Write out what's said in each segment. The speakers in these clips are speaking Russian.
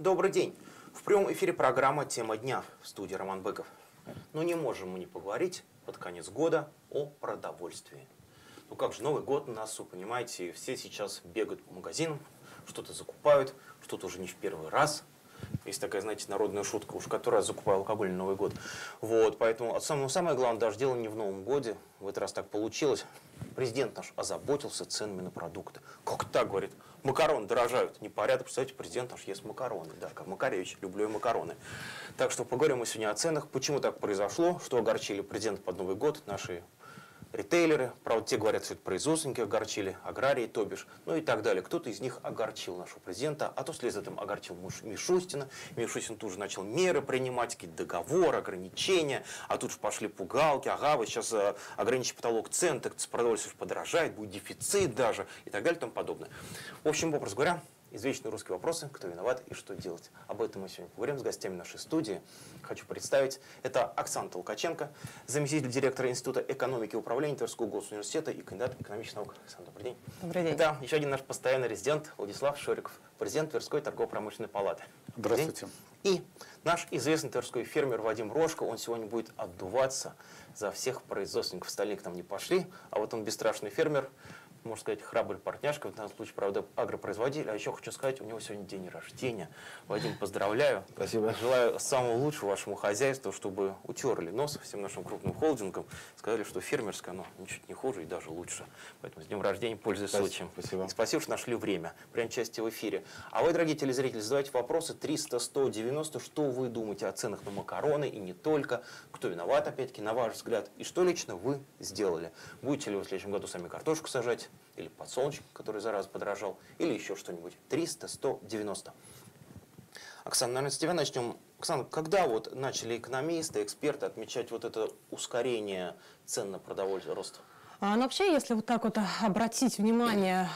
Добрый день. В прямом эфире программа «Тема дня», в студии Роман Быков. Но не можем мы не поговорить под конец года о продовольствии. Ну как же, Новый год на носу, понимаете, все сейчас бегают по магазинам, что-то закупают, что-то уже не в первый раз. Есть такая, знаете, народная шутка, уж который раз закупаю алкоголь на Новый год. Вот, поэтому самое главное, даже дело не в Новом годе, в этот раз так получилось. Президент наш озаботился ценами на продукты. Как так, говорит, макароны дорожают, непорядок. Представляете, президент наш ест макароны. Да, как Макаревич, люблю и макароны. Так что поговорим мы сегодня о ценах, почему так произошло, что огорчили президента под Новый год, наши ритейлеры, правда, те говорят, что это производственники огорчили, аграрии, то бишь, ну и так далее. Кто-то из них огорчил нашего президента, а то вслед за этим огорчил Мишустина. Мишустин тут же начал меры принимать, какие-то договоры, ограничения, а тут же пошли пугалки, ага, вы сейчас ограничите потолок цен, так продовольствие подорожает, будет дефицит даже, и так далее и тому подобное. В общем, образно говоря, извечные русские вопросы, кто виноват и что делать. Об этом мы сегодня поговорим с гостями нашей студии. Хочу представить, это Оксана Толкаченко, заместитель директора Института экономики и управления Тверского госуниверситета и кандидат экономических наук. Оксана, добрый день. Добрый день. Это еще один наш постоянный резидент Владислав Шориков, президент Тверской торгово-промышленной палаты. Здравствуйте. И наш известный тверской фермер Вадим Рожко, он сегодня будет отдуваться за всех производственников. Остальные к нам не пошли, а вот он бесстрашный фермер, можно сказать, храбрый партняшка, в данном случае, правда, агропроизводитель. А еще хочу сказать, у него сегодня день рождения. Вадим, поздравляю. Спасибо. Желаю самого лучшего вашему хозяйству, чтобы утерли нос всем нашим крупным холдингам. Сказали, что фермерское, оно ничуть не хуже и даже лучше. Поэтому с днем рождения, пользуясь случаем. Спасибо. И спасибо, что нашли время. Прям части в эфире. А вы, дорогие телезрители, задавайте вопросы 300-190. Что вы думаете о ценах на макароны и не только? Кто виноват, опять-таки, на ваш взгляд? И что лично вы сделали? Будете ли вы в следующем году сами картошку сажать? Или подсолнечник, который зараза подорожал, или еще что-нибудь. 300-190. Оксана, наверное, с тебя начнем. Оксана, когда вот начали экономисты, эксперты отмечать вот это ускорение цен на продовольствие, рост? Ну, вообще, если вот так вот обратить внимание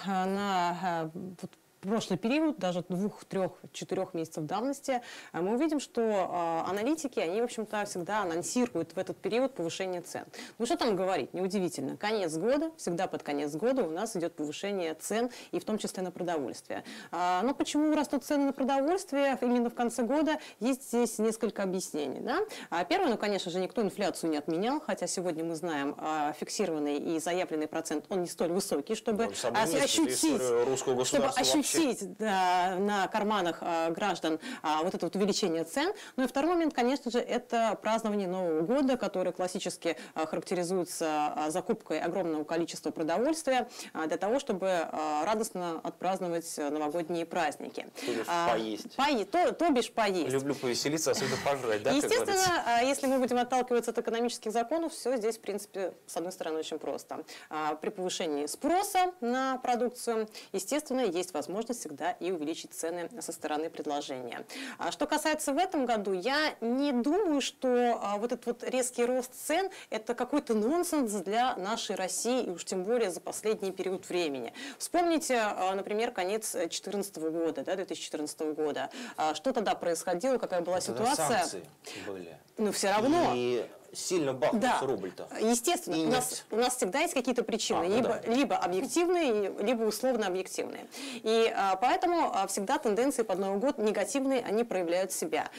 на вот прошлый период, даже 2, 3, 4 месяцев давности, мы увидим, что аналитики, они, в общем-то, всегда анонсируют в этот период повышение цен. Ну, что там говорить, неудивительно. Конец года, всегда под конец года у нас идет повышение цен, и в том числе на продовольствие. Но почему растут цены на продовольствие именно в конце года, есть здесь несколько объяснений. Да? Первое, ну, конечно же, никто инфляцию не отменял, хотя сегодня мы знаем, фиксированный и заявленный процент, он не столь высокий, чтобы ощутить, да, на карманах граждан вот это вот увеличение цен. Ну и второй момент, конечно же, это празднование Нового года, который классически характеризуется закупкой огромного количества продовольствия для того, чтобы радостно отпраздновать новогодние праздники. То бишь поесть. То бишь поесть. Люблю повеселиться, особенно пожрать, да? Естественно, если мы будем отталкиваться от экономических законов, все здесь, в принципе, с одной стороны, очень просто. При повышении спроса на продукцию, естественно, есть возможность всегда и увеличить цены со стороны предложения. Что касается в этом году, я не думаю, что вот этот вот резкий рост цен – это какой-то нонсенс для нашей России, и уж тем более за последний период времени. Вспомните, например, конец 2014 года, да, 2014 года. Что тогда происходило, какая была ситуация? Санкции были. Но все равно. И сильно бахнулся рубль-то. Естественно, у нас всегда есть какие-то причины, либо объективные, либо условно объективные. И поэтому всегда тенденции под Новый год негативные, они проявляют себя.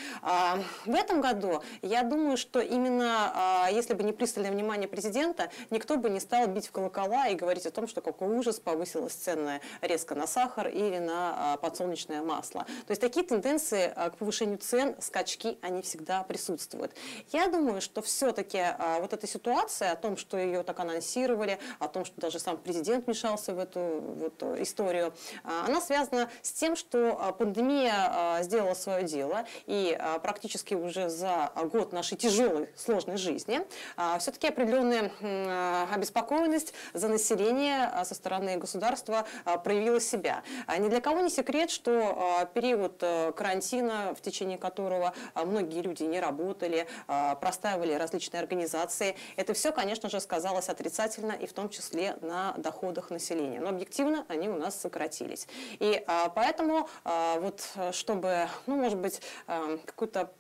В этом году я думаю, что именно если бы не пристальное внимание президента, никто бы не стал бить в колокола и говорить о том, что какой ужас, повысилась цена резко на сахар или на подсолнечное масло. То есть такие тенденции к повышению цен, скачки, они всегда присутствуют. Я думаю, что все-таки вот эта ситуация о том, что ее так анонсировали, о том, что даже сам президент вмешался в эту вот историю, она связана с тем, что пандемия сделала свое дело, и практически уже за год нашей тяжелой, сложной жизни все-таки определенная обеспокоенность за население со стороны государства проявила себя. Ни для кого не секрет, что период карантина, в течение которого многие люди не работали, простаивали различные организации, это все, конечно же, сказалось отрицательно и в том числе на доходах населения. Но объективно они у нас сократились. И поэтому вот чтобы, ну, может быть, какую-то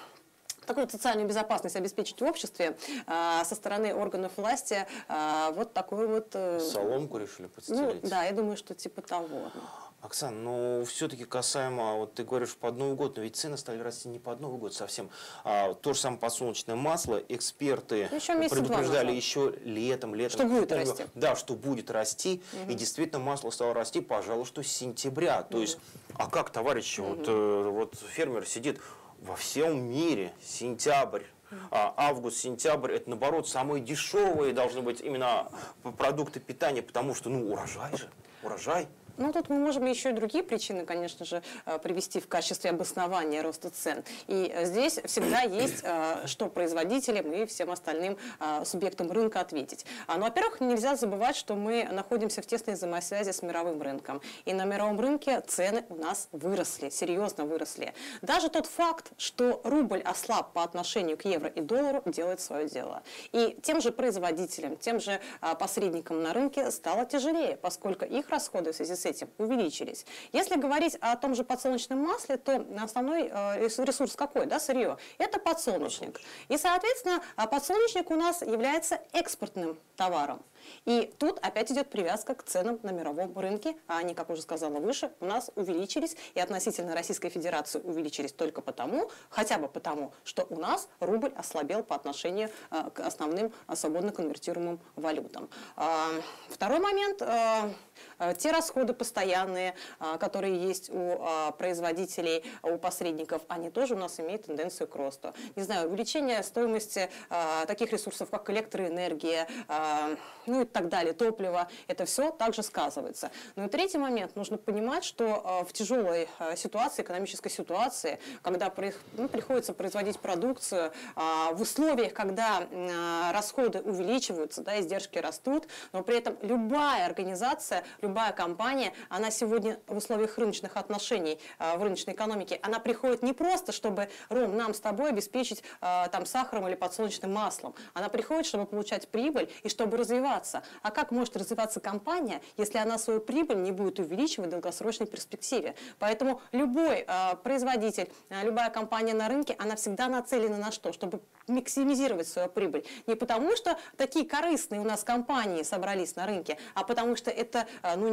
такую социальную безопасность обеспечить в обществе со стороны органов власти, вот такой вот... Соломку решили подстелить? Ну, да, я думаю, что типа того. Оксана, ну все-таки касаемо, вот ты говоришь под Новый год, но ведь цены стали расти не под Новый год совсем. То же самое подсолнечное масло, эксперты предупреждали еще летом. Что будет расти. Да, что будет расти, и действительно масло стало расти, пожалуй, что с сентября. То есть, а как, товарищи, вот фермер сидит во всем мире, сентябрь, август, сентябрь, это наоборот самые дешевые должны быть именно продукты питания, потому что, ну, урожай же, урожай. Ну, тут мы можем еще и другие причины, конечно же, привести в качестве обоснования роста цен. И здесь всегда есть, что производителям и всем остальным субъектам рынка ответить. Но, во-первых, нельзя забывать, что мы находимся в тесной взаимосвязи с мировым рынком. И на мировом рынке цены у нас выросли, серьезно выросли. Даже тот факт, что рубль ослаб по отношению к евро и доллару, делает свое дело. И тем же производителям, тем же посредникам на рынке стало тяжелее, поскольку их расходы в связи с этим увеличились. Если говорить о том же подсолнечном масле, то основной ресурс какой, да, сырье? Это подсолнечник. И, соответственно, подсолнечник у нас является экспортным товаром. И тут опять идет привязка к ценам на мировом рынке, а они, как уже сказала выше, у нас увеличились и относительно Российской Федерации увеличились только потому, хотя бы потому, что у нас рубль ослабел по отношению к основным свободно конвертируемым валютам. Второй момент. Те расходы постоянные, которые есть у производителей, у посредников, они тоже у нас имеют тенденцию к росту. Не знаю, увеличение стоимости таких ресурсов, как электроэнергия, ну и так далее, топливо, это все также сказывается. Ну и третий момент, нужно понимать, что в тяжелой ситуации, экономической ситуации, когда приходится производить продукцию, в условиях, когда расходы увеличиваются, да, издержки растут, но при этом любая организация, любая компания, она сегодня в условиях рыночных отношений, в рыночной экономике, она приходит не просто, чтобы, Ром, нам с тобой обеспечить там сахаром или подсолнечным маслом. Она приходит, чтобы получать прибыль и чтобы развиваться. А как может развиваться компания, если она свою прибыль не будет увеличивать в долгосрочной перспективе? Поэтому любой производитель, любая компания на рынке, она всегда нацелена на что? Чтобы максимизировать свою прибыль. Не потому, что такие корыстные у нас компании собрались на рынке, а потому что это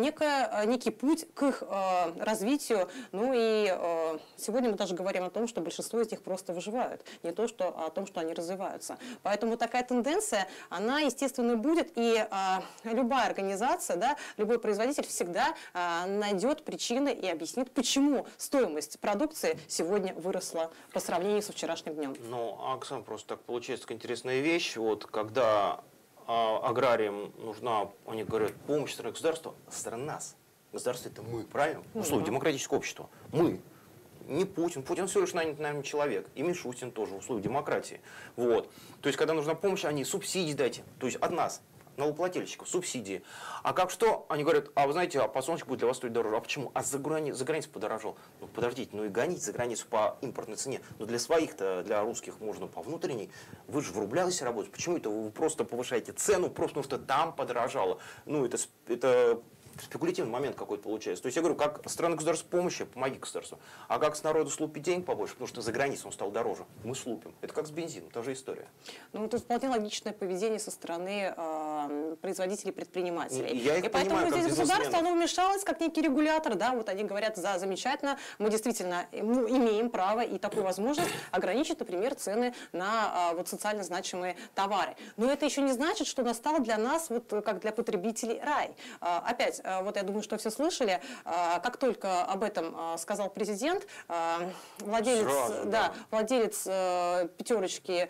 некий путь к их развитию. Ну и сегодня мы даже говорим о том, что большинство из них просто выживают. Не то, что о том, что они развиваются. Поэтому такая тенденция, она, естественно, будет. И любая организация, да, любой производитель всегда найдет причины и объяснит, почему стоимость продукции сегодня выросла по сравнению со вчерашним днем. Ну, Оксана, просто так получается такая интересная вещь. Вот когда аграриям нужна, они говорят, помощь со стороны государства, со стороны нас. Государство — это мы, правильно? Условия демократического общества. Мы. Не Путин. Путин всего лишь, наверное, человек. И Мишустин тоже в условиях демократии. Вот. То есть, когда нужна помощь, они субсидии дайте. То есть, от нас, налогоплательщиков, субсидии. А как что? Они говорят, а вы знаете, а подсолнечник будет для вас стоить дороже. А почему? А за границей подорожал. Ну, подождите, ну и гонить за границу по импортной цене. Но для своих-то, для русских можно по внутренней. Вы же в рублях здесь работаете. Почему это вы просто повышаете цену, просто потому что там подорожало? Ну, это спекулятивный момент какой-то получается. То есть я говорю, как со стороны государства помощи, помоги государству. А как с народу слупить денег побольше, потому что за границей он стал дороже. Мы слупим. Это как с бензином, та же история. Ну, это вполне логичное поведение со стороны производителей, предпринимателей. И поэтому понимаю, здесь государство, оно вмешалось как некий регулятор. Да, вот они говорят, да, замечательно, мы действительно имеем право и такую возможность ограничить, например, цены на вот социально значимые товары. Но это еще не значит, что настал для нас, вот как для потребителей, рай. Опять, вот я думаю, что все слышали, как только об этом сказал президент, владелец, сразу, владелец пятерочки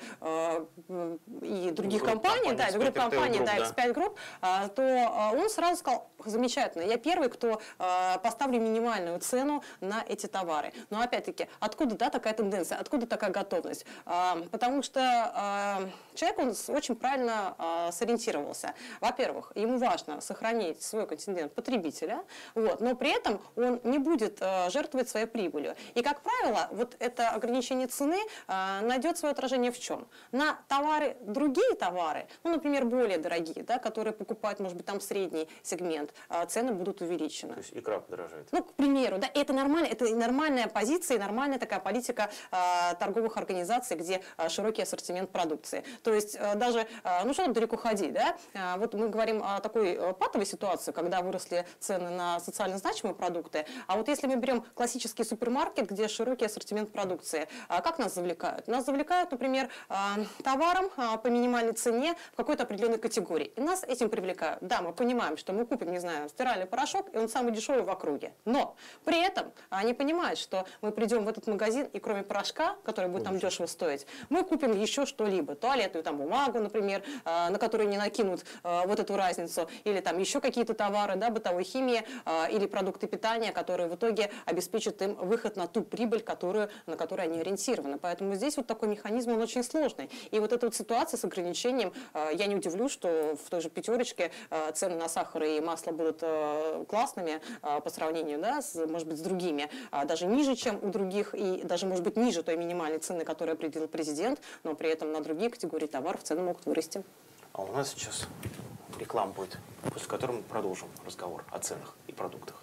и других компаний, да, групп компаний, да, X5 Group, то он сразу сказал, замечательно, я первый, кто поставлю минимальную цену на эти товары. Но опять-таки, откуда, да, такая тенденция, откуда такая готовность? Потому что человек, он очень правильно сориентировался. Во-первых, ему важно сохранить свой контингент потребителя, вот, но при этом он не будет жертвовать своей прибылью. И, как правило, вот это ограничение цены найдет свое отражение в чем? На товары, другие товары, ну, например, более дорогие, многие, да, которые покупают, может быть, там средний сегмент, цены будут увеличены. То есть икра подорожает. Ну, к примеру, да, это нормальная позиция, нормальная такая политика торговых организаций, где широкий ассортимент продукции. То есть даже, ну что там далеко ходить, да, вот мы говорим о такой патовой ситуации, когда выросли цены на социально значимые продукты, а вот если мы берем классический супермаркет, где широкий ассортимент продукции, как нас завлекают? Нас завлекают, например, товаром по минимальной цене в какой-то определенной категории. И нас этим привлекают. Да, мы понимаем, что мы купим, не знаю, стиральный порошок, и он самый дешевый в округе. Но при этом они понимают, что мы придем в этот магазин, и кроме порошка, который будет там дешево стоить, мы купим еще что-либо. Туалетную там бумагу, например, на которую не накинут вот эту разницу, или там еще какие-то товары, да, бытовой химии, или продукты питания, которые в итоге обеспечат им выход на ту прибыль, на которую они ориентированы. Поэтому здесь вот такой механизм, он очень сложный. И вот эта вот ситуация с ограничением, я не удивлюсь, что в той же «Пятерочке» цены на сахар и масло будут классными по сравнению, да, может быть, с другими, даже ниже, чем у других, и даже, может быть, ниже той минимальной цены, которую определил президент, но при этом на другие категории товаров цены могут вырасти. А у нас сейчас реклама будет, после которой мы продолжим разговор о ценах и продуктах.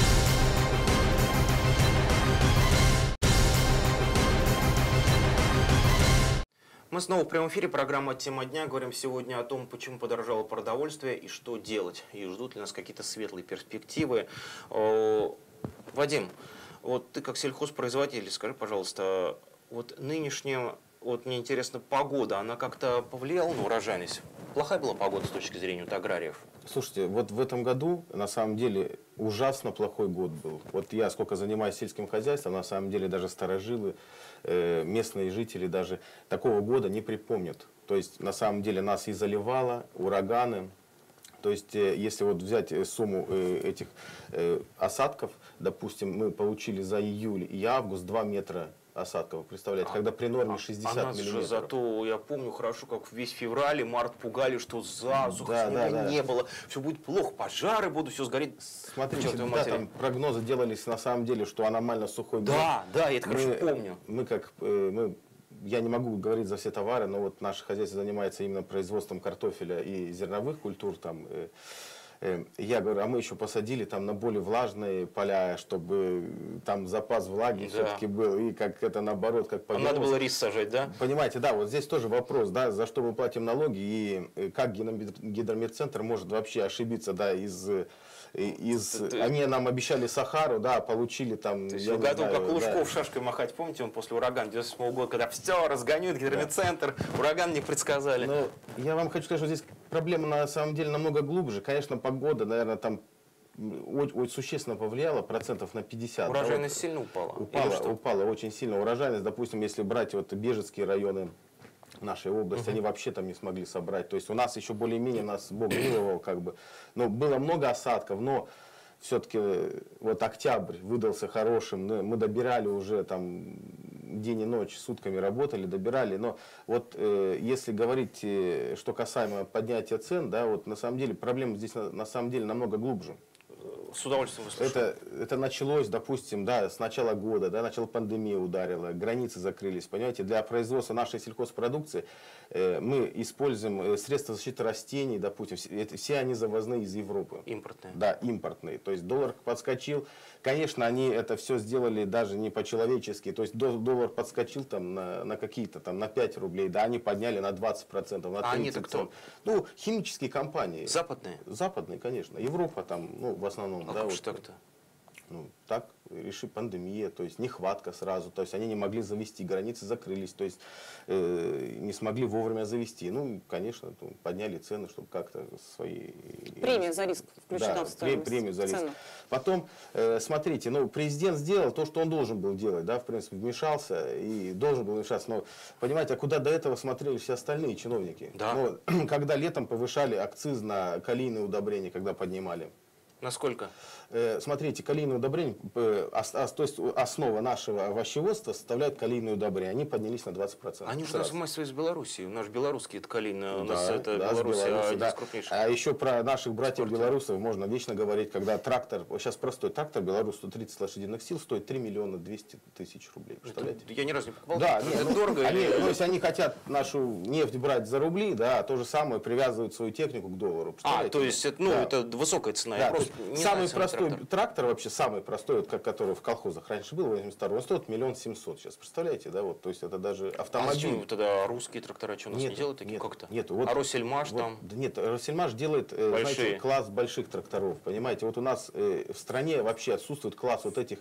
Мы снова в прямом эфире, программа «Тема дня». Говорим сегодня о том, почему подорожало продовольствие и что делать. И ждут ли нас какие-то светлые перспективы. Вадим, вот ты как сельхозпроизводитель, скажи, пожалуйста, вот нынешняя, вот мне интересно, погода, она как-то повлияла на урожайность? Плохая была погода с точки зрения вот аграриев? Слушайте, вот в этом году на самом деле ужасно плохой год был. Вот я сколько занимаюсь сельским хозяйством, на самом деле даже старожилы, местные жители даже такого года не припомнят. То есть на самом деле нас и заливало, ураганы. То есть если вот взять сумму этих осадков, допустим, мы получили за июль и август 2 метра осадков, представляете, когда при норме 60 миллиметров. Зато я помню хорошо, как весь февраль и март пугали, что засуха не было, все будет плохо, пожары будут, все сгорит. Смотрите, да, там прогнозы делались на самом деле, что аномально сухой год. Да, я это хорошо помню. Я не могу говорить за все товары, но вот наше хозяйство занимается именно производством картофеля и зерновых культур. Я говорю, а мы еще посадили там на более влажные поля, чтобы там запас влаги все-таки был, и как это наоборот, как повелось. Надо было рис сажать, да? Понимаете, да, вот здесь тоже вопрос, да, за что мы платим налоги, и как Гидрометцентр может вообще ошибиться, да, они нам обещали Сахару, да, получили там... То есть в году, как Лужков шашкой махать, помните, он после урагана 98 года, когда все разгоняют, Гидрометцентр, ураган не предсказали. Но я вам хочу сказать, что здесь проблема на самом деле намного глубже. Конечно, погода, наверное, там очень существенно повлияла, процентов на 50. Урожайность сильно упала? Упала очень сильно. Урожайность, допустим, если брать вот Бежецкие районы нашей области, они вообще там не смогли собрать. То есть у нас еще более-менее, нас Бог миловал, как бы. Но было много осадков, но все-таки вот октябрь выдался хорошим. Мы добирали уже там день и ночь, сутками работали, добирали. Но вот если говорить, что касаемо поднятия цен, да, вот на самом деле проблема здесь на самом деле намного глубже. С удовольствием выслушаю. Это началось, допустим, да, с начала года, да, начала пандемия ударила, границы закрылись, понимаете, для производства нашей сельхозпродукции мы используем средства защиты растений, допустим, все они завозные из Европы. Импортные. Да, импортные, то есть доллар подскочил, конечно, они это все сделали даже не по-человечески, то есть доллар подскочил там на какие-то там на 5 рублей, да, они подняли на 20%, на 30%. А они-то кто? Ну, химические компании. Западные? Западные, конечно, Европа там, ну, в основном. А да, как вот, же так-то? Ну, так решили пандемия, то есть нехватка сразу, то есть они не могли завести, границы закрылись, то есть не смогли вовремя завести. Ну, конечно, подняли цены, чтобы как-то свои... Премия за риск включена в стоимость. Премию за риск. Цену. Потом, смотрите, ну, президент сделал то, что он должен был делать, да, в принципе, вмешался и должен был вмешаться, но, понимаете, а куда до этого смотрели все остальные чиновники? Да. Ну, когда летом повышали акциз на калийные удобрения, когда поднимали. Насколько? Смотрите, калийные удобрения, то есть основа нашего овощеводства составляет калийные удобрения. Они поднялись на 20%. Они же у нас массово из Беларуси. У нас белорусские это калийные, у нас это да, Беларусь, да. крупнейшая. А еще про наших братьев-белорусов можно вечно говорить, когда трактор, сейчас простой трактор, Беларусь 130 лошадиных сил, стоит 3 миллиона 200 тысяч рублей. Представляете? Я ни разу не покупал. Да, это дорого. То есть они хотят нашу нефть брать за рубли, да, а то же самое привязывают свою технику к доллару. То есть это высокая цена. Да, самый простой трактор вообще, самый простой, вот, который в колхозах раньше был, 82, он стоит 1 700 000 сейчас, представляете, да, вот, то есть это даже автомобиль. А зачем тогда русские трактора что, у нас не делают такие? Как-то? Нету. Вот, а Россельмаш вот, там? Нет, Россельмаш делает, знаете, класс больших тракторов, понимаете, вот у нас в стране вообще отсутствует класс вот этих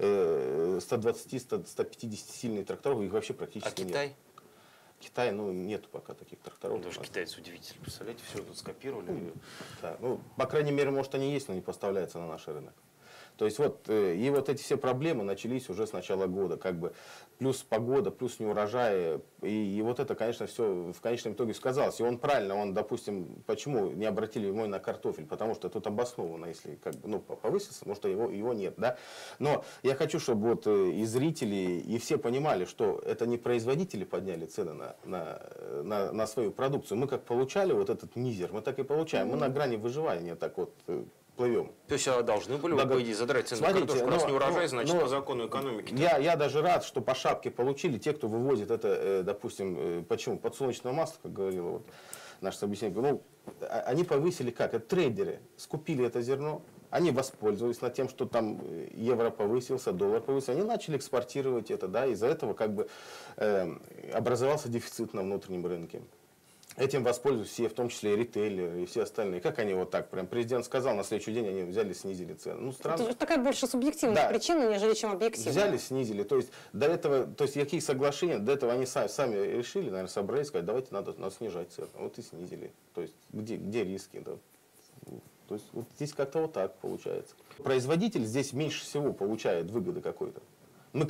120-150 сильных тракторов, их вообще практически нет. А Китай? Китай, нету пока таких тракторов. Даже китайцы удивительно. Представляете, все тут скопировали. Да, по крайней мере, может, они есть, но не поставляются на наш рынок. То есть и вот эти все проблемы начались уже с начала года, как бы плюс погода, плюс неурожай, и вот это, конечно, все в конечном итоге сказалось. И он правильно, допустим, почему не обратили внимание на картофель, потому что тут обоснованно, если как бы, повысился, может, его нет, да. Но я хочу, чтобы вот и зрители, и все понимали, что это не производители подняли цены на свою продукцию. Мы как получали вот этот мизер, мы так и получаем. Мы на грани выживания так вот плывем. То есть должны были, по идее, задрать цены на картошку, раз не урожай, значит, по закону экономики. Я даже рад, что по шапке получили те, кто вывозит это, допустим, почему? Подсолнечное масло, как говорила вот наш собеседник. Они повысили как? Это трейдеры скупили это зерно, они воспользовались над тем, что там евро повысился, доллар повысился, они начали экспортировать это, да, из-за этого как бы образовался дефицит на внутреннем рынке. Этим воспользуются все, в том числе и ритейлеры, и все остальные. Как они вот так, прям президент сказал, на следующий день они взяли, снизили цены. Странно. Это такая больше субъективная причина, нежели чем объективная. Взяли, снизили. То есть до этого, каких соглашений, до этого они сами решили, наверное, собрались, сказать, давайте надо снижать цены. Вот и снизили. То есть где риски, да? То есть вот здесь как-то вот так получается. Производитель здесь меньше всего получает выгоды какой-то. Мы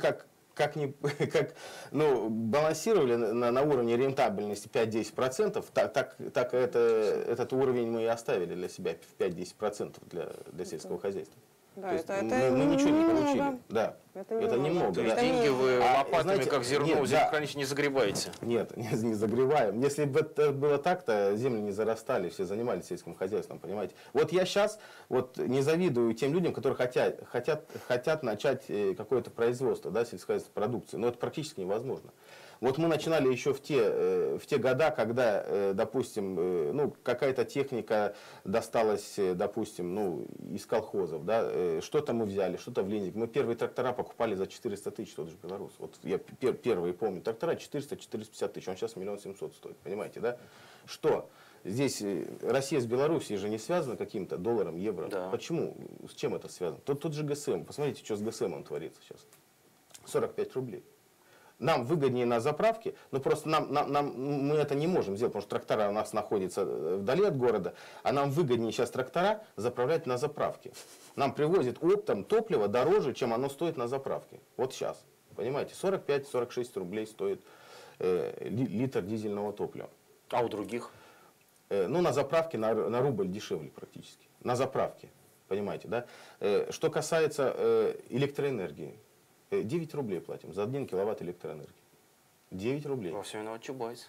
балансировали на уровне рентабельности 5-10%, так этот уровень мы и оставили для себя в 5-10% для сельского хозяйства. Да, мы ничего не получили. Да. Это немного. То есть деньги вы лопатами, знаете, как зерно, в зеркалище не загребаете? Нет, не загребаем. Если бы это было так, то земли не зарастали, все занимались сельским хозяйством, понимаете. Вот я сейчас не завидую тем людям, которые хотят начать какое-то производство, да, сельскохозяйственной продукции, но это практически невозможно. Вот мы начинали еще в те года, когда, допустим, какая-то техника досталась, допустим, из колхозов, да, что-то мы взяли, что-то в лизинг. Мы первые трактора покупали за 400 тысяч, тот же Беларусь. Вот я первые помню, трактора 400-450 тысяч, он сейчас 1 700 000 стоит, понимаете, да? Что? Здесь Россия с Белоруссией же не связана каким-то долларом, евро. Да. Почему? С чем это связано? Тут же ГСМ. Посмотрите, что с ГСМом творится сейчас. 45 рублей. Нам выгоднее на заправке, но просто мы это не можем сделать, потому что трактора у нас находятся вдали от города, а нам выгоднее сейчас трактора заправлять на заправке. Нам привозят оптом топливо дороже, чем оно стоит на заправке. Вот сейчас. Понимаете, 45-46 рублей стоит литр дизельного топлива. А у других? На заправке на рубль дешевле практически. На заправке. Понимаете, да? Что касается электроэнергии. 9 рублей платим за 1 киловатт электроэнергии. 9 рублей. Во всем виноват Чубайс.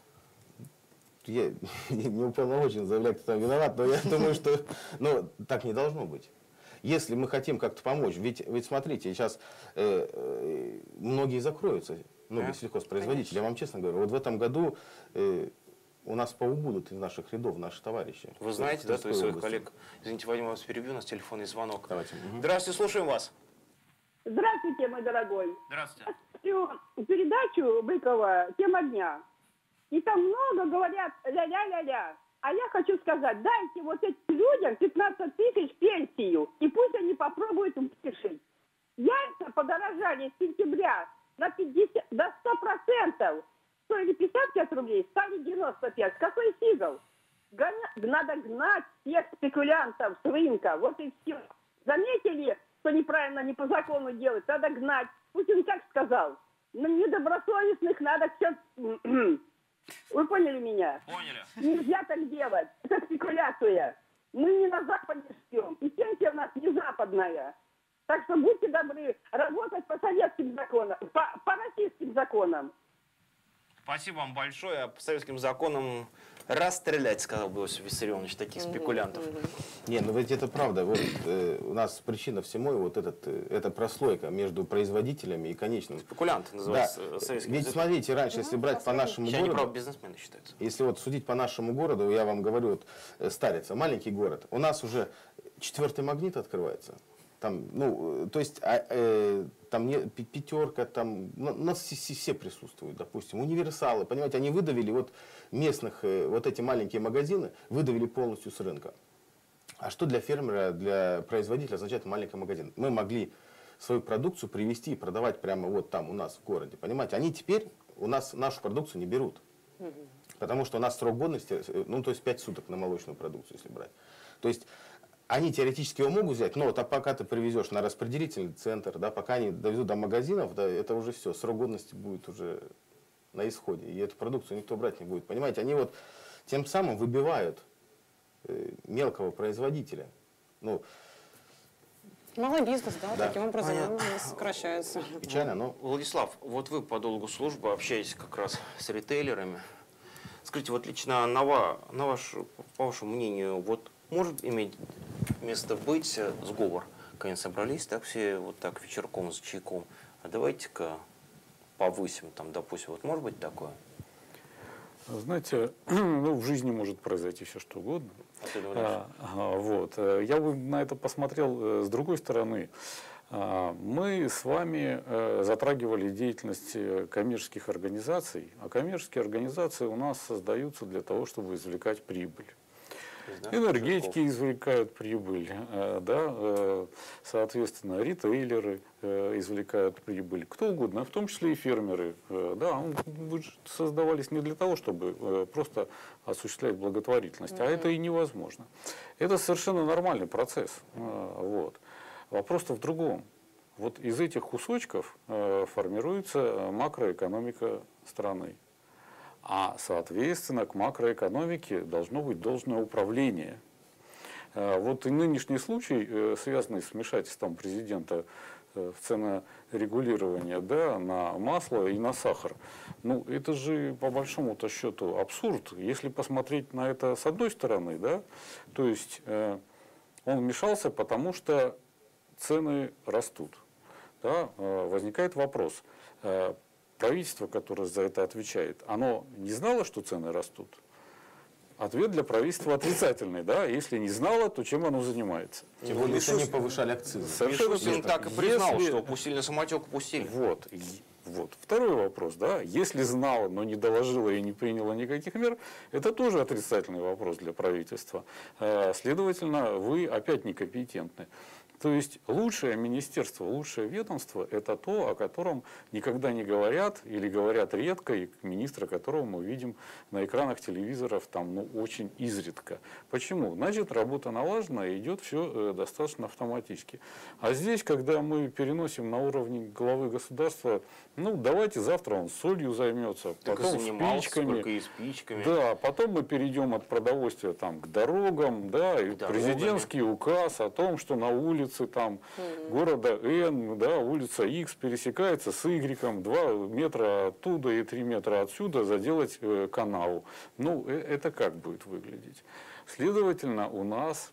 Я не уполномочен заявлять, кто там виноват, но я думаю, что так не должно быть. Если мы хотим как-то помочь, ведь смотрите, сейчас многие закроются, многие сельхозпроизводители. Я вам честно говорю, вот в этом году у нас поубудут из наших рядов наши товарищи. Вы знаете, да, то есть своих коллег. Извините, Вадим, вас перебью, у нас телефонный звонок. Давайте. Здравствуйте, слушаем вас. Здравствуйте, мой дорогой. Здравствуйте. Я смотрю передачу Быкова «Тема дня». И там много говорят ля-ля-ля-ля. А я хочу сказать, дайте вот этим людям 15 тысяч пенсию, и пусть они попробуют вышить. Яйца подорожали с сентября до 100%. Стоили 55 рублей, стали 95. Какой сигал? Надо гнать всех спекулянтов с рынка. Вот и все. Заметили, что неправильно, не по закону делать? Надо гнать. Путин как сказал? Недобросовестных надо все... Вы поняли меня? Поняли. Нельзя так делать. Это спекуляция. Мы не на Западе живем, и пенсия у нас не западная. Так что будьте добры работать по советским законам, по российским законам. Спасибо вам большое. А по советским законам расстрелять, сказал бы Иосиф Виссарионович, таких спекулянтов. Не, ну ведь это правда. Вот, у нас причина всему вот эта прослойка между производителями и конечным. Спекулянты называются советским Ведь языком. смотрите, раньше, если брать по нашему Сейчас они, городу, правда, бизнесмены считаются. если вот судить по нашему городу, я вам говорю, вот Старица, маленький город, у нас уже 4-й магнит открывается. Там, ну, то есть, там пятерка, там, у нас все присутствуют, допустим, универсалы, понимаете, они выдавили вот местных, вот эти маленькие магазины, выдавили полностью с рынка. А что для фермера, для производителя означает маленький магазин? Мы могли свою продукцию привезти и продавать прямо вот там у нас в городе, понимаете? Они теперь у нас нашу продукцию не берут, потому что у нас срок годности, ну, то есть 5 суток на молочную продукцию, если брать. То есть они теоретически его могут взять, но вот, пока ты привезешь на распределительный центр, да, пока они довезут до магазинов, да, это уже все, срок годности будет уже на исходе, и эту продукцию никто брать не будет. Понимаете, они вот тем самым выбивают мелкого производителя. Ну, Малый бизнес, да, Да. таким образом сокращается. печально, но... Владислав, вот вы по долгу службы общаетесь как раз с ритейлерами. Скажите, вот лично по вашему мнению, вот может иметь место быть сговор? Конечно, собрались так все вот так вечерком за чайком, а давайте-ка повысим там, допустим, вот может быть такое? Знаете, ну, в жизни может произойти все что угодно. Вот. Я бы на это посмотрел с другой стороны. Мы с вами затрагивали деятельность коммерческих организаций, а коммерческие организации у нас создаются для того, чтобы извлекать прибыль. Энергетики извлекают прибыль, да, соответственно, ритейлеры извлекают прибыль, кто угодно, в том числе и фермеры. Да, вы создавались не для того, чтобы просто осуществлять благотворительность, а это и невозможно. Это совершенно нормальный процесс. Вот. Вопрос-то в другом. Вот из этих кусочков формируется макроэкономика страны. А, соответственно, к макроэкономике должно быть должное управление. Вот и нынешний случай, связанный с вмешательством президента в ценорегулирование, да, на масло и на сахар, ну, это же по большому-то счету абсурд. Если посмотреть на это с одной стороны, да, то есть он вмешался, потому что цены растут. Да, возникает вопрос. Правительство, которое за это отвечает, оно не знало, что цены растут? Ответ для правительства отрицательный, да? Если не знало, то чем оно занимается? Тем более, если они повышали акцизы. Совершенно Мишустин верно. так и признал, Если- что пустили на самотек, пустили. Вот. Вот. Второй вопрос, да, если знала, но не доложила и не приняла никаких мер, это тоже отрицательный вопрос для правительства. Следовательно, вы опять некомпетентны. То есть лучшее министерство, лучшее ведомство – это то, о котором никогда не говорят или говорят редко, и министра которого мы видим на экранах телевизоров там, ну, очень изредка. Почему? Значит, работа налажена и идет все достаточно автоматически. А здесь, когда мы переносим на уровень главы государства, ну, давайте завтра он солью займется, Так и потом занимался, спичками. сколько и спичками. Да, потом мы перейдем от продовольствия там, к дорогам, да, и Дорогами. президентский указ о том, что на улице там, города Н, да, улица X пересекается с Y, 2 метра оттуда и 3 метра отсюда заделать канал. Ну, это как будет выглядеть? Следовательно, у нас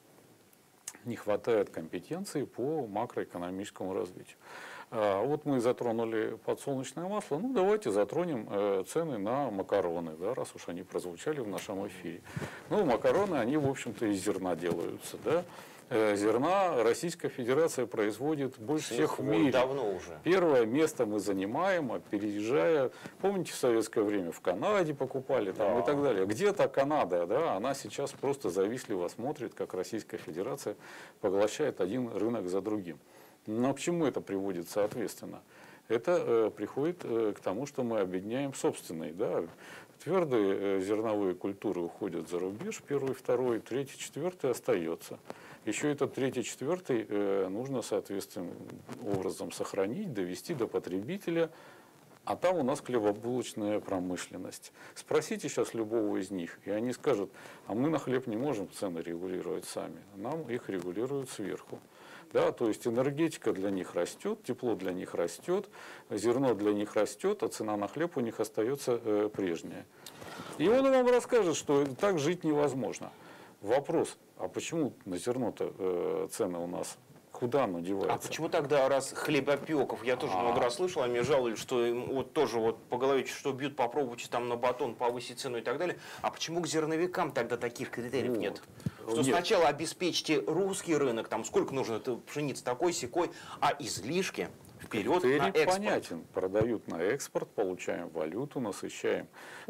не хватает компетенции по макроэкономическому развитию. Вот мы затронули подсолнечное масло, ну давайте затронем цены на макароны, да, раз уж они прозвучали в нашем эфире. Ну, макароны, они, в общем-то, из зерна делаются, да. Зерна Российская Федерация производит больше всех в мире. Давно уже. Первое место мы занимаем, переезжая, помните, в советское время в Канаде покупали там, и так далее. Где-то Канада, да, она сейчас просто завистливо смотрит, как Российская Федерация поглощает один рынок за другим. Но к чему это приводит, соответственно? Это приходит к тому, что мы объединяем собственные. Да? Твердые зерновые культуры уходят за рубеж, первый, второй, третий, четвертый остается. Еще этот третий, четвертый нужно соответственным образом сохранить, довести до потребителя А там у нас хлебобулочная промышленность. Спросите сейчас любого из них, и они скажут, а мы на хлеб не можем цены регулировать сами, нам их регулируют сверху. Да, то есть энергетика для них растет, тепло для них растет, зерно для них растет, а цена на хлеб у них остается прежняя. И он вам расскажет, что так жить невозможно. Вопрос, а почему на зерно-то цены у нас, куда оно девается? А почему тогда, раз хлебопеков, я тоже много раз слышал, они жаловались, что им вот тоже вот по голове, что бьют, попробуйте там на батон повысить цену и так далее. А почему к зерновикам тогда таких критериев нет? Что Нет. сначала обеспечьте русский рынок, там сколько нужно пшеницы такой-сякой, а излишки вперед на экспорт. Понятен. Продают на экспорт, получаем валюту, насыщаем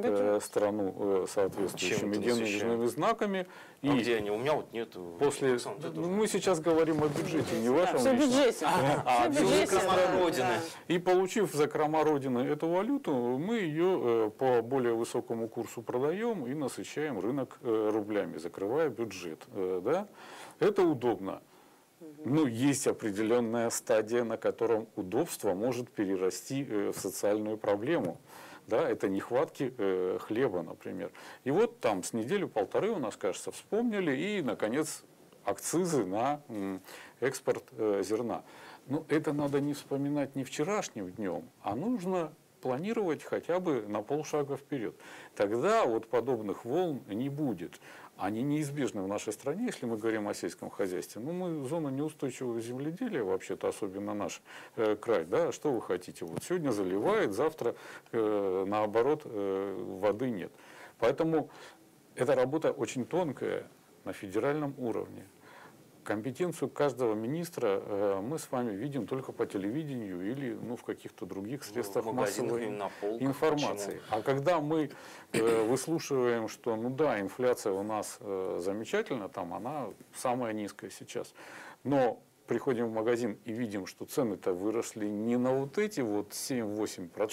страну соответствующими Чем-то денежными знаками. А где они? У меня вот нет. После... Александр, ты тоже. Мы сейчас говорим о бюджете, не вашем Все в личном. бюджете. А, Всё в все бюджете, закрома да, Родины. да. И получив в закрома Родины эту валюту, мы ее по более высокому курсу продаем и насыщаем рынок рублями, закрывая бюджет. Да? Это удобно. Ну, есть определенная стадия, на котором удобство может перерасти в социальную проблему. Да, это нехватки хлеба, например. И вот там с неделю-полторы у нас, кажется, вспомнили и, наконец, акцизы на экспорт зерна. Но это надо не вспоминать не вчерашним днем, а нужно планировать хотя бы на полшага вперед. Тогда вот подобных волн не будет. Они неизбежны в нашей стране, если мы говорим о сельском хозяйстве. Ну, мы зона неустойчивого земледелия, вообще-то, особенно наш край. Да? Что вы хотите? Вот сегодня заливает, завтра, наоборот, воды нет. Поэтому эта работа очень тонкая на федеральном уровне. Компетенцию каждого министра мы с вами видим только по телевидению или в каких-то других средствах массовой информации. А когда мы выслушиваем, что инфляция у нас замечательна, там она самая низкая сейчас, но приходим в магазин и видим, что цены-то выросли не на вот эти вот 7-8%.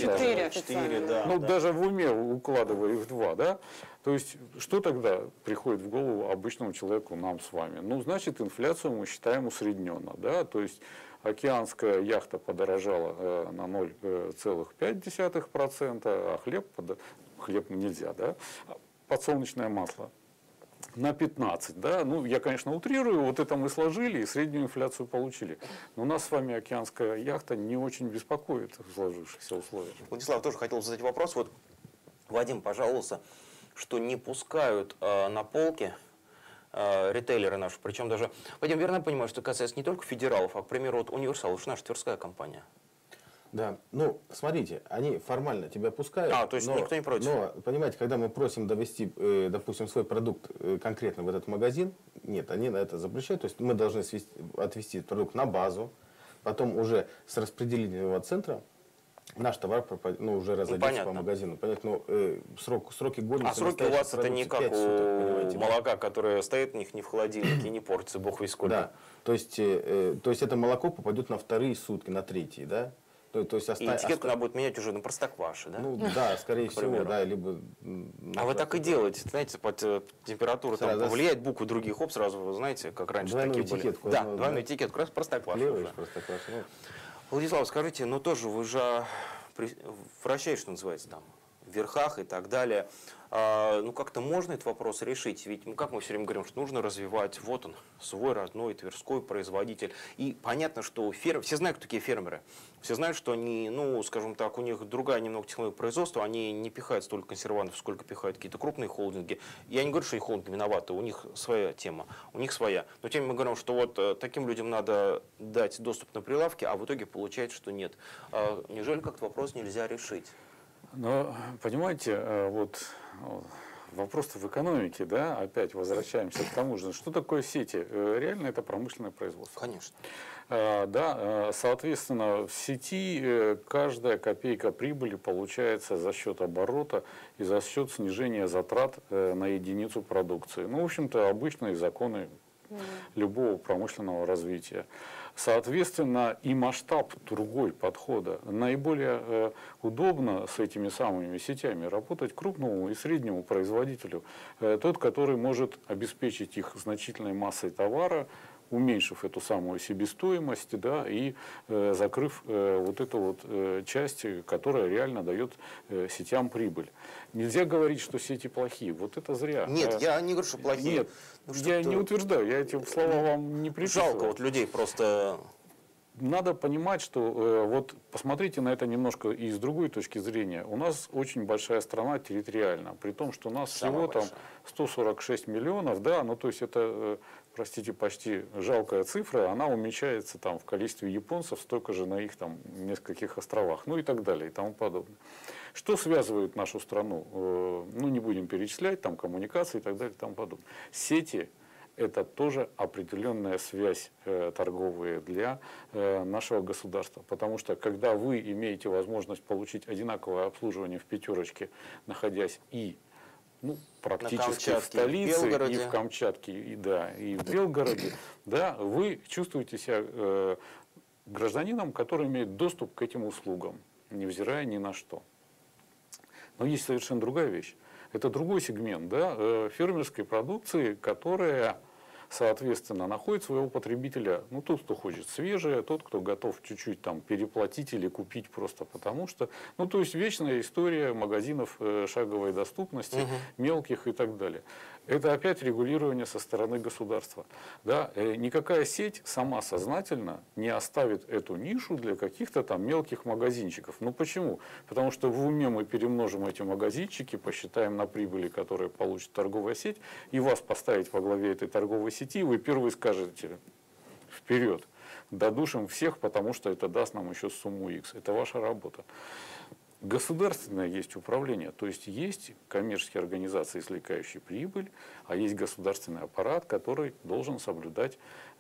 4 да. Даже в уме укладывая их 2, да? То есть, что тогда приходит в голову обычному человеку, нам с вами? Значит, инфляцию мы считаем усредненно, да? То есть, океанская яхта подорожала на 0,5%, а хлеб нельзя, да? Подсолнечное масло на 15, да, я, конечно, утрирую, вот это мы сложили и среднюю инфляцию получили. Но нас с вами океанская яхта не очень беспокоит в сложившихся условиях. Владислав, тоже хотел задать вопрос. Вот Вадим пожаловался, что не пускают на полки ритейлеры наши, причем даже, Вадим, верно я понимаю, что касается не только федералов, а, к примеру, вот Универсал, уж наша тверская компания. Да, смотрите, они формально тебя пускают. То есть никто не против. Но, понимаете, когда мы просим довести, допустим, свой продукт конкретно в этот магазин, нет, они на это запрещают. То есть мы должны отвести продукт на базу, потом уже с распределительного центра наш товар уже разойдется по магазину. Понятно, сроки годности. А сроки у вас это не как у молока, да? которое стоит у них не в холодильнике и не портится, бог весь сколько. Да, то есть это молоко попадет на вторые сутки, на третьи, да? То есть и этикетку надо будет менять уже на Простокваши, да? Да, скорее всего, да, либо... А вы так и делаете, знаете, под температуру там повлияет, буквы других, сразу, вы знаете, как раньше двойную такие этикетку, были. Да, двойную этикетку, как раз Простокваши. Владислав, скажите, тоже вы же вращаете, что называется, там, в верхах и так далее. Как-то можно этот вопрос решить? Ведь, как мы все время говорим, что нужно развивать, вот он, свой родной тверской производитель. И понятно, что все знают, кто такие фермеры. Все знают, что они, скажем так, у них другая немного технология производства, они не пихают столько консервантов, сколько пихают какие-то крупные холдинги. Я не говорю, что и холдинги виноваты, у них своя тема, у них своя. Но тем не менее мы говорим, что вот таким людям надо дать доступ на прилавки, а в итоге получается, что нет. Неужели как-то вопрос нельзя решить? Но, понимаете, вопрос-то в экономике, да, опять возвращаемся к тому же. Что такое сети? Реально это промышленное производство. Конечно. Да, соответственно, в сети каждая копейка прибыли получается за счет оборота и за счет снижения затрат на единицу продукции. В общем-то, обычные законы любого промышленного развития. Соответственно, и масштаб другой подхода. Наиболее удобно с этими самыми сетями работать крупному и среднему производителю. Тот, который может обеспечить их значительной массой товара, уменьшив эту самую себестоимость, да, и закрыв вот эту вот часть, которая реально дает сетям прибыль. Нельзя говорить, что сети плохие. Вот это зря. Нет, я не говорю, что плохие. Нет, я не утверждаю, я эти слова вам не приписываю. Жалко вот людей просто... Надо понимать, что вот посмотрите на это немножко и с другой точки зрения. У нас очень большая страна территориально, при том, что у нас всего там 146 миллионов, да, ну то есть это, простите, почти жалкая цифра, она умещается там в количестве японцев, столько же на их там нескольких островах, ну и так далее и тому подобное. Что связывает нашу страну? Ну не будем перечислять, там коммуникации и так далее и тому подобное. Сети. Это тоже определенная связь торговая для нашего государства. Потому что когда вы имеете возможность получить одинаковое обслуживание в пятерочке, находясь и практически в столице, и в Камчатке, и в Белгороде, да, вы чувствуете себя гражданином, который имеет доступ к этим услугам, невзирая ни на что. Но есть совершенно другая вещь. Это другой сегмент, да, фермерской продукции, которая, соответственно, находит своего потребителя, ну, тот, кто хочет свежее, тот, кто готов чуть-чуть там переплатить или купить просто потому что, ну, то есть вечная история магазинов шаговой доступности, мелких и так далее. Это опять регулирование со стороны государства. Да? Никакая сеть сама сознательно не оставит эту нишу для каких-то там мелких магазинчиков. Ну почему? Потому что в уме мы перемножим эти магазинчики, посчитаем на прибыли, которые получит торговая сеть, и вас поставить во главе этой торговой сети, вы первые скажете вперед, додушим всех, потому что это даст нам еще сумму X. Это ваша работа. Государственное есть управление, то есть есть коммерческие организации, извлекающие прибыль, а есть государственный аппарат, который должен соблюдать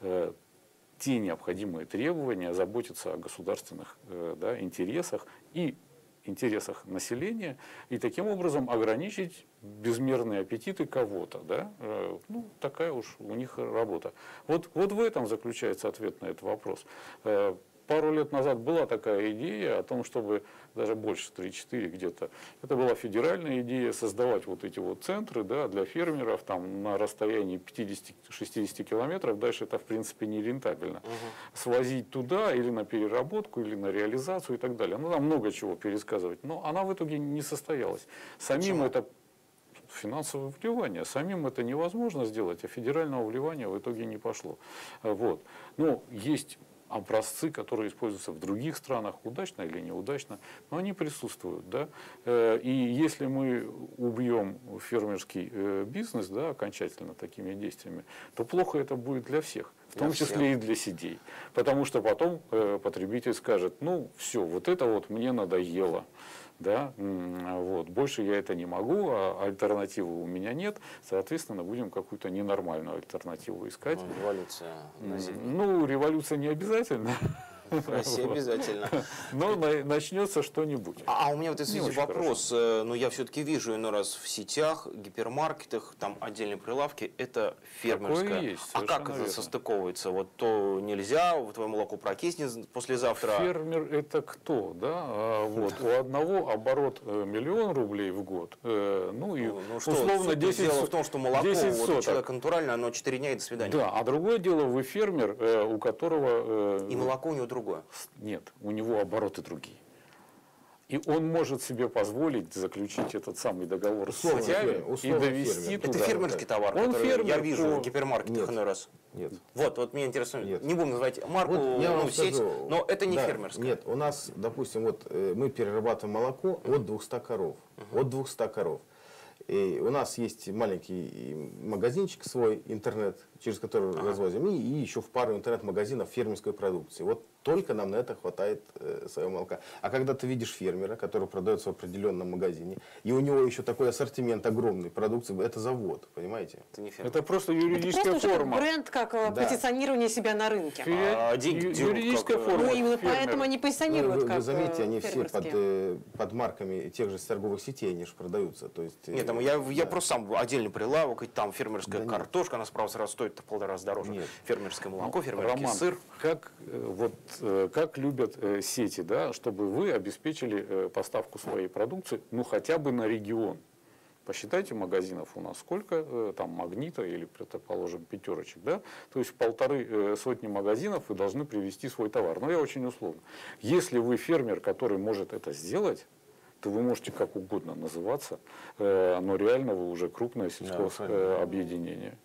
те необходимые требования, заботиться о государственных интересах и интересах населения, и таким образом ограничить безмерные аппетиты кого-то. Да? Ну, такая уж у них работа. Вот в этом заключается ответ на этот вопрос. Пару лет назад была такая идея о том, чтобы, даже больше, 3-4 где-то, это была федеральная идея создавать вот эти вот центры, да, для фермеров там, на расстоянии 50-60 километров, дальше это в принципе не рентабельно. Свозить туда или на переработку, или на реализацию и так далее. Ну там много чего пересказывать, но она в итоге не состоялась. Самим это финансовое вливание. Самим это невозможно сделать, а федерального вливания в итоге не пошло. Вот. Ну, есть образцы, которые используются в других странах, удачно или неудачно, но они присутствуют. Да? И если мы убьем фермерский бизнес, да, окончательно такими действиями, то плохо это будет для всех, в том числе и для сетей. Потому что потом потребитель скажет, ну все, вот это вот мне надоело. Да, вот, больше я это не могу, а альтернативы у меня нет, соответственно, будем какую-то ненормальную альтернативу искать. Ну, революция на земле. Ну, революция не обязательно. В России обязательно. Но начнется что-нибудь. А у меня вот если вопрос, но я все-таки вижу иной раз в сетях, гипермаркетах, там отдельные прилавки, это фермерское. Есть, а как это состыковывается? Вот то нельзя, твое молоко прокиснет послезавтра. Фермер это кто? Да? Вот. У одного оборот 1 миллион рублей в год. Ну и условно 10 Дело в том, что молоко вот, у человека натуральное, оно 4 дня и до свидания. Да, а другое дело, вы фермер, у которого... И молоко у него другое. Нет, у него обороты другие. И он может себе позволить заключить этот самый договор с сетями и довести туда. Это фермерский товар, он который фермер, я вижу в гипермаркетах иной раз. Нет. Вот меня интересует, не будем называть марку, Вот я вам сеть, скажу, но это не фермерское. Нет, у нас, допустим, вот мы перерабатываем молоко от 200 коров. От 200 коров. И у нас есть маленький магазинчик свой, интернет, через который развозим, и еще в пару интернет-магазинов фермерской продукции. Вот только нам на это хватает своего молока. А когда ты видишь фермера, который продается в определенном магазине, и у него еще такой ассортимент огромной продукции, это завод, понимаете? Это просто юридическая форма. Бренд как позиционирование себя на рынке. Юридическая форма. Ну, именно поэтому они позиционируют как Вы заметите, они все фермерские. под марками тех же торговых сетей, они же продаются. То есть, нет, там я просто сам отдельный прилавок, и там фермерская картошка, она справа сразу стоит в 1,5 раза дороже. Нет. Фермерское молоко, фермерский сыр. Как любят сети, да, чтобы вы обеспечили поставку своей продукции, ну хотя бы на регион. Посчитайте магазинов у нас сколько, там Магнита или, предположим, Пятерочек, да? То есть в 1,5 сотни магазинов вы должны привезти свой товар. Но я очень условно. Если вы фермер, который может это сделать, то вы можете как угодно называться, но реально вы уже крупное сельскохозяйственное объединение.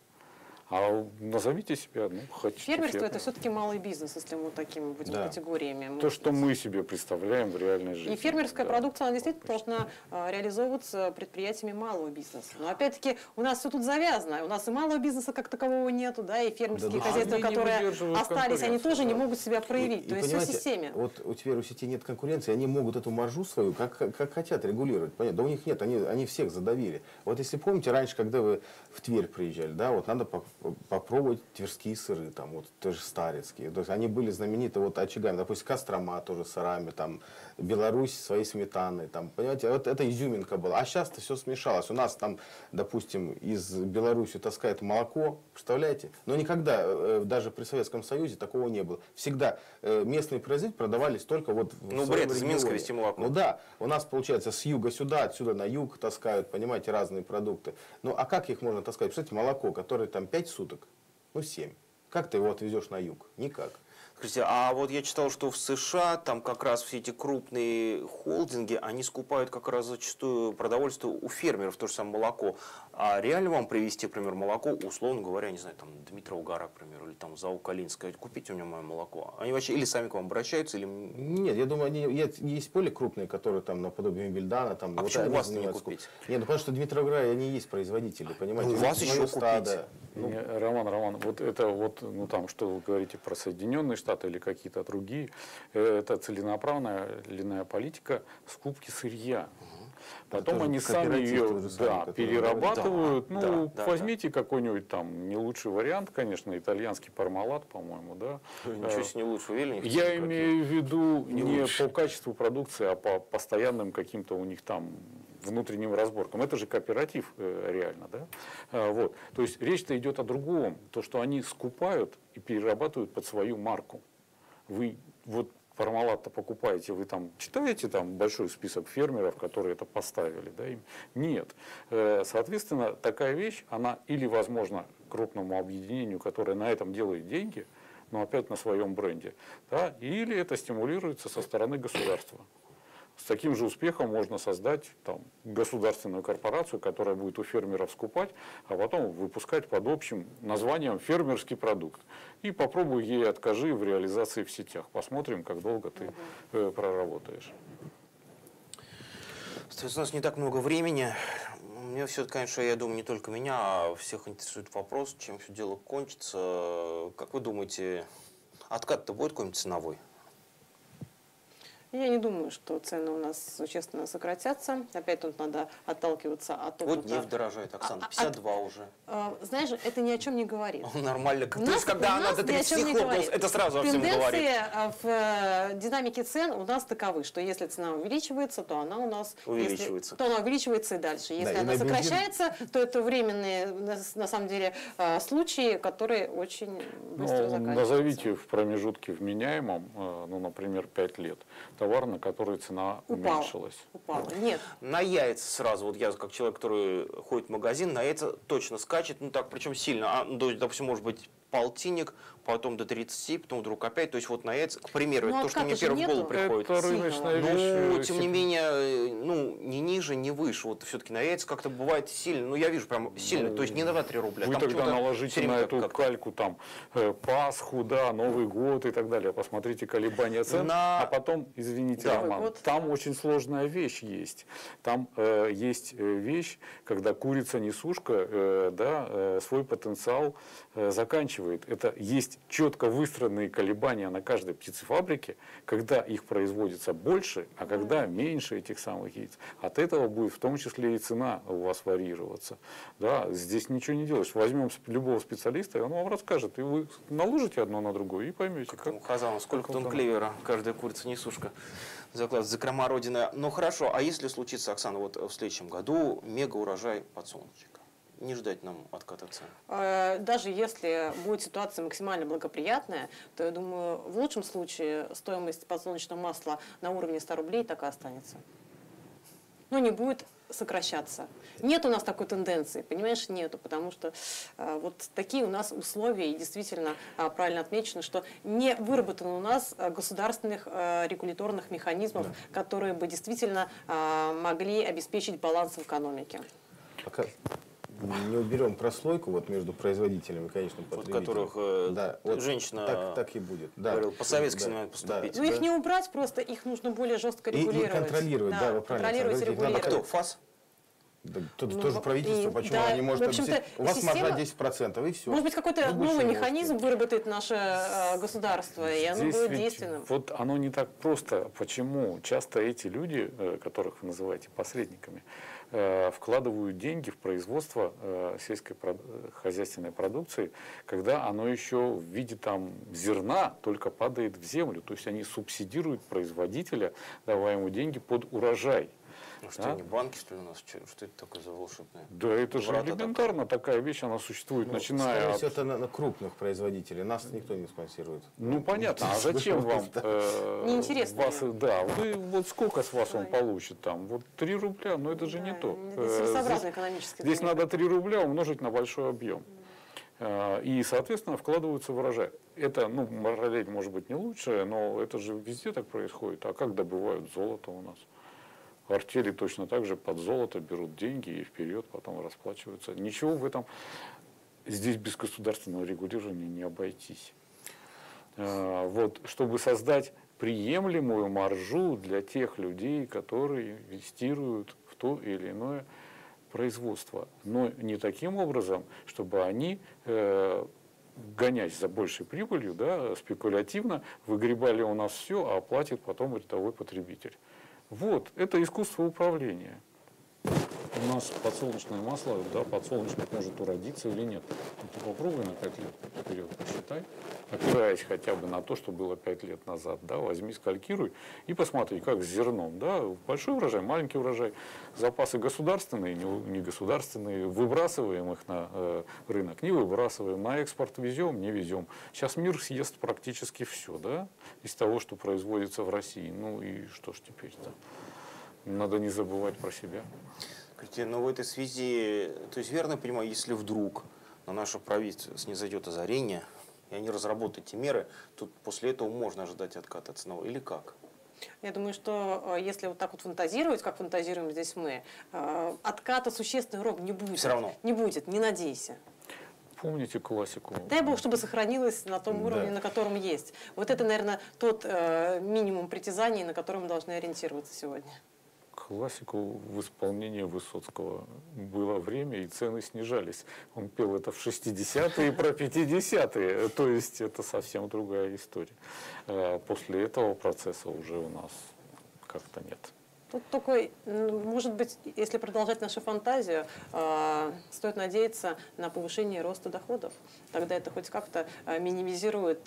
А назовите себя, ну, хотите. Фермерство – это все-таки малый бизнес, если мы такими будем категориями. То, что мы себе представляем в реальной жизни. И фермерская продукция, она действительно должна реализовываться предприятиями малого бизнеса. Но опять-таки у нас все тут завязано. У нас и малого бизнеса как такового нету, да, и фермерские хозяйства, которые остались, они тоже не могут себя проявить. То есть все в системе. Вот теперь у сети нет конкуренции, они могут эту маржу свою как хотят регулировать. Понятно? Да у них нет, они всех задавили. Вот если помните, раньше, когда вы в Тверь приезжали, да, вот надо попробовать тверские сыры, там, вот, тоже старецкие. То есть они были знамениты вот очагами, допустим, Кострома тоже сырами, там, Беларусь своей сметаной, там, понимаете, вот это изюминка была. А сейчас-то все смешалось. У нас там, допустим, из Беларуси таскают молоко, представляете? Но никогда, даже при Советском Союзе, такого не было. Всегда местные производители продавались только вот в Ну, бред, из Минска везти молоко. Ну да, у нас, получается, с юга сюда, отсюда на юг таскают, понимаете, разные продукты. Ну, а как их можно таскать? Представляете, молоко, которое там 5 суток, ну 7. Как ты его отвезешь на юг? Никак. Скажите, а вот я читал, что в США там как раз все эти крупные холдинги, они скупают как раз зачастую продовольствие у фермеров, то же самое молоко. А реально вам привезти, например, молоко, условно говоря, не знаю, там Дмитрова гора, к примеру, или там Заукалин, сказать, купите у меня мое молоко. Они вообще или сами к вам обращаются, или... Нет, я думаю, есть более крупные, которые там наподобие Вильдана. Там, а вот почему у вас не купить? Нет, ну потому что Дмитрова гора, они есть производители, понимаете? У вас еще стадо. Ну, Роман, вот это вот, ну там, что вы говорите про Соединенные Штаты или какие-то другие, это целенаправленная политика скупки сырья. Потом они сами ее перерабатывают. Возьмите какой-нибудь там не лучший вариант, конечно, итальянский пармалат, по-моему, да. Ничего себе, не лучше, уверен? Я имею в виду не по качеству продукции, а по постоянным каким-то у них там внутренним разборкам. Это же кооператив реально, да? Вот. То есть речь-то идет о другом. То, что они скупают и перерабатывают под свою марку. Вы вот пармалат-то покупаете, вы там читаете там большой список фермеров, которые это поставили, да? Нет. Соответственно, такая вещь, она или возможно крупному объединению, которое на этом делает деньги, но опять на своем бренде, да? Или это стимулируется со стороны государства. С таким же успехом можно создать там, государственную корпорацию, которая будет у фермеров скупать, а потом выпускать под общим названием «фермерский продукт». И попробуй ей откажи в реализации в сетях. Посмотрим, как долго ты проработаешь. У нас не так много времени. Мне все, конечно, я думаю, не только меня, а всех интересует вопрос, чем все дело кончится. Как вы думаете, откат-то будет какой-нибудь ценовой? Я не думаю, что цены у нас существенно сократятся. Опять тут надо отталкиваться от опыта. Вот нефть дорожает, Оксана, 52 уже. Знаешь, это ни о чем не говорит. Нормально. То есть, когда она до 30 хлопнулась, это сразу о всем говорит. Тенденции в динамике цен у нас таковы, что если цена увеличивается, то она у нас увеличивается. То она увеличивается и дальше. Если она сокращается, то это временные, на самом деле, случаи, которые очень быстро заканчиваются. Назовите в промежутке вменяемом, ну, например, 5 лет. Товар, на который цена уменьшилась. Упала. Нет. На яйца сразу, вот я как человек, который ходит в магазин, на яйца точно скачет, ну так, причем сильно. Допустим, может быть, полтинник, потом до 30, потом вдруг опять. То есть вот на яйца, к примеру, это то, что мне первым в голову приходит. Это рыночная вещь. Ну, тем не менее, ну, не ниже, не выше. Вот все-таки на яйца как-то бывает сильно. Ну, я вижу прям сильно. То есть не на 2-3 рубля. Вы там тогда наложите на эту кальку там Пасху, да, Новый год и так далее. Посмотрите колебания цен. А потом, извините, Роман, там очень сложная вещь есть. Там есть вещь, когда курица-несушка свой потенциал заканчивает. Это есть четко выстроенные колебания на каждой птицефабрике, когда их производится больше, а когда меньше этих самых яиц. От этого будет в том числе и цена у вас варьироваться. Да, здесь ничего не делаешь. Возьмем любого специалиста, и он вам расскажет. И вы наложите одно на другое и поймете, как. Хазанов, сколько тонн клевера каждая курица-несушка закладывает в закрома Родины. Ну хорошо, а если случится, Оксана, вот в следующем году мега урожай подсолнечника? Не ждать нам отката цен? Даже если будет ситуация максимально благоприятная, то, я думаю, в лучшем случае стоимость подсолнечного масла на уровне 100 рублей так и останется. Ну, не будет сокращаться. Нет у нас такой тенденции, понимаешь, нету, потому что вот такие у нас условия, и действительно правильно отмечено, что не выработано у нас государственных регуляторных механизмов, которые бы действительно могли обеспечить баланс в экономике. Пока не уберем прослойку вот между производителями и конечным потребителем. Вот которых да, вот женщина так и будет. Да. говорила, по-советски Да, надо поступить. Ну их не убрать, просто их нужно более жестко регулировать. И контролировать, да, вы правильно контролировать и говорите. Надо регулировать. Кто? ФАС? Да, тут тоже правительство, почему да, они может в общем-то, объяснить, у вас система- маржа 10%, и все. Может быть, какой-то новый механизм выработает наше государство, и оно Здесь будет ведь действенным. вот оно не так просто. Почему? Часто эти люди, которых вы называете посредниками, вкладывают деньги в производство сельскохозяйственной продукции, когда оно еще в виде там зерна только падает в землю. То есть они субсидируют производителя, давая ему деньги под урожай. Ну что, не банки, что ли, у нас? Что это такое за волшебное? Да, это же Врата элементарно такая вещь, она существует, начиная Скорее от... всего, это на крупных производителей. Нас никто не спонсирует. Ну, понятно, а зачем вам? Неинтересно Вас, им. да, вы, вот сколько с вас он получит там? Вот 3 рубля, но это же не то. Целесообразно экономически. Здесь надо 3 рубля умножить на большой объем. И, соответственно, вкладываются в урожай. Это, ну, параллель может быть не лучшая, но это же везде так происходит. А как добывают золото у нас? Артели точно так же под золото берут деньги и вперед потом расплачиваются. Ничего в этом здесь без государственного регулирования не обойтись. Вот, чтобы создать приемлемую маржу для тех людей, которые инвестируют в то или иное производство. Но не таким образом, чтобы они, гонясь за большей прибылью, да, спекулятивно выгребали у нас все, а платит потом рядовой потребитель. Вот, это искусство управления. У нас подсолнечное масло, да, подсолнечник может уродиться или нет. Ты попробуй на 5 лет вперед посчитай, опираясь хотя бы на то, что было 5 лет назад, да, возьми, скалькируй и посмотри, как с зерном, да, большой урожай, маленький урожай, запасы государственные, не государственные, выбрасываем их на рынок, не выбрасываем, на экспорт везем, не везем. Сейчас мир съест практически все, да, из того, что производится в России. Ну и что ж теперь-то? Надо не забывать про себя. Скажите, но в этой связи, то есть верно я понимаю, если вдруг на наше правительство снизойдет озарение, и они разработают эти меры, то после этого можно ожидать отката ценового, или как? Я думаю, что если вот так вот фантазировать, как фантазируем здесь мы, отката существенный рок не будет. Все равно. Не будет, не надейся. Помните классику? Дай Бог, чтобы сохранилось на том уровне, на котором есть. Вот это, наверное, тот минимум притязаний, на котором мы должны ориентироваться сегодня. Классику в исполнении Высоцкого было время, и цены снижались. Он пел это в 60-е и про 50-е. То есть это совсем другая история. После этого процесса уже у нас как-то нет. Тут только, может быть, если продолжать нашу фантазию, стоит надеяться на повышение роста доходов. Тогда это хоть как-то минимизирует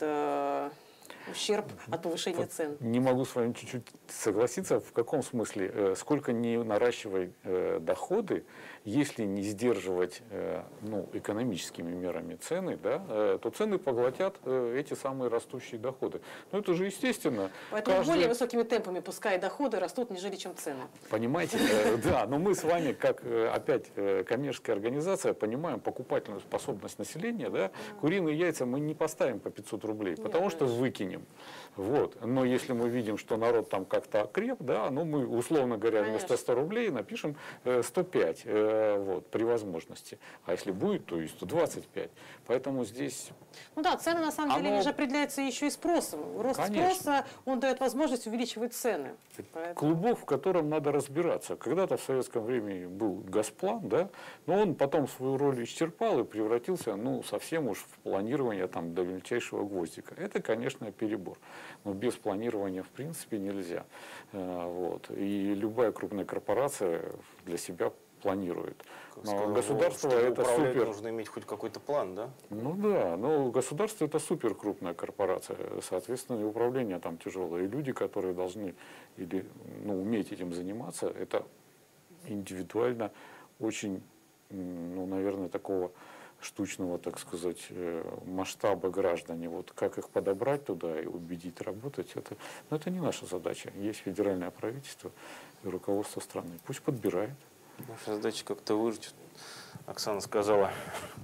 ущерб от повышения цен. Не могу с вами чуть-чуть согласиться. В каком смысле? Сколько не наращивай доходы, если не сдерживать ну, экономическими мерами цены, да, то цены поглотят эти самые растущие доходы. Но это же естественно. Поэтому более высокими темпами пускай доходы растут, нежели чем цены. Понимаете? Да, но мы с вами, как опять коммерческая организация, понимаем покупательную способность населения. Да? Куриные яйца мы не поставим по 500 рублей, потому что выкинем. Вот. Но если мы видим, что народ там как-то окреп, да, ну мы, условно говоря, вместо 100 рублей напишем 105 вот, при возможности. А если будет, то и 125. Поэтому здесь... Ну да, цены на самом деле же определяются еще и спросом. Рост спроса, он дает возможность увеличивать цены. Клубок, в котором надо разбираться. Когда-то в советском времени был Госплан, да, но он потом свою роль исчерпал и превратился, ну, совсем уж в планирование там до мельчайшего гвоздика. Это, конечно, перебор. Но без планирования в принципе нельзя. Вот. И любая крупная корпорация для себя планирует. Но государство это супер. Нужно иметь хоть какой-то план, да? Ну да, но государство это супер крупная корпорация. Соответственно, и управление там тяжелое. И люди, которые должны или ну, уметь этим заниматься, это индивидуально очень, ну, наверное, такого штучного, так сказать, масштаба граждане. Вот как их подобрать туда и убедить работать, это не наша задача. Есть федеральное правительство и руководство страны. Пусть подбирает. Наша задача как-то выжить. Оксана сказала,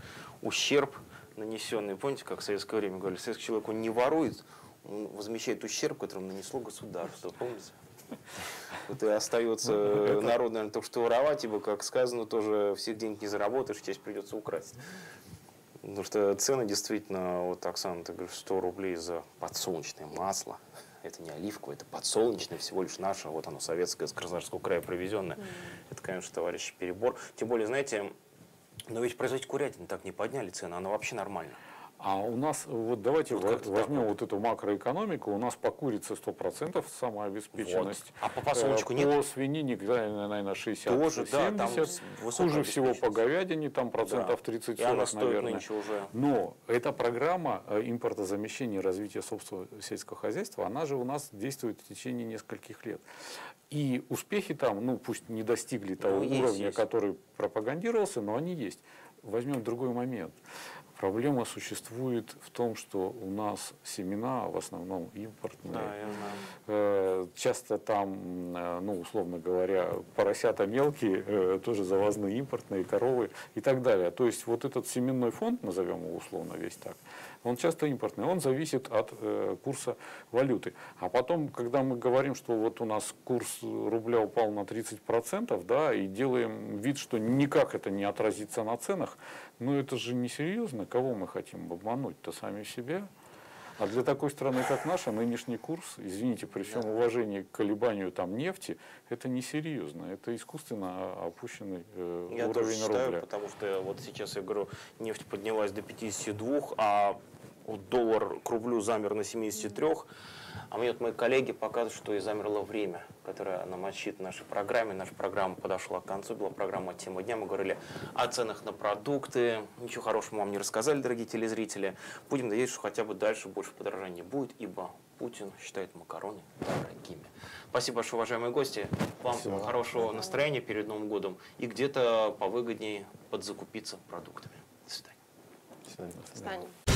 ущерб нанесенный. Помните, как в советское время говорили, советский человек, он не ворует, он возмещает ущерб, который нанесло государство. Помните? Вот и остается народ, наверное, только что воровать, ибо, как сказано, тоже всех денег не заработаешь, часть придется украсть. Потому что цены действительно, вот, Оксана, ты говоришь, 100 рублей за подсолнечное масло. Это не оливковое, это подсолнечное, всего лишь наше, вот оно советское, с Краснодарского края привезенное. Это, конечно, товарищи, перебор. Тем более, знаете, но ведь производитель курятины так не подняли цены, она вообще нормально. А у нас, вот давайте Вот возьмем вот эту макроэкономику, у нас по курице 100% самообеспеченность. Вот. А по подсолнечку нет? По свинине, наверное, 60-70%. Тоже, да, там Хуже всего по говядине, там процентов 30-40, наверное. Уже. Но эта программа импортозамещения и развития собственного сельского хозяйства, она же у нас действует в течение нескольких лет. И успехи там, ну пусть не достигли того уровня, который пропагандировался, но они есть. Возьмем другой момент. Проблема существует в том, что у нас семена в основном импортные. Да, я знаю. Часто там, ну, условно говоря, поросята мелкие, тоже завозные импортные, коровы и так далее. То есть вот этот семенной фонд, назовем его условно весь так, он часто импортный, он зависит от курса валюты. А потом, когда мы говорим, что вот у нас курс рубля упал на 30%, да, и делаем вид, что никак это не отразится на ценах, ну это же несерьезно. Кого мы хотим обмануть-то, сами себя? А для такой страны, как наша, нынешний курс, извините, при всем уважении к колебанию там нефти, это несерьезно. Это искусственно опущенный я уровень тоже считаю, рубля. потому что вот сейчас, я говорю, нефть поднялась до 52, а вот доллар к рублю замер на 73. А мне вот мои коллеги показывают, что и замерло время, которое нам отсчитано в нашей программе. Наша программа подошла к концу, была программа «Тема дня». Мы говорили о ценах на продукты. Ничего хорошего вам не рассказали, дорогие телезрители. Будем надеяться, что хотя бы дальше больше подорожания не будет, ибо Путин считает макароны дорогими. Спасибо большое, уважаемые гости. Вам хорошего настроения перед Новым годом и где-то повыгоднее подзакупиться продуктами. До свидания. До свидания. До свидания.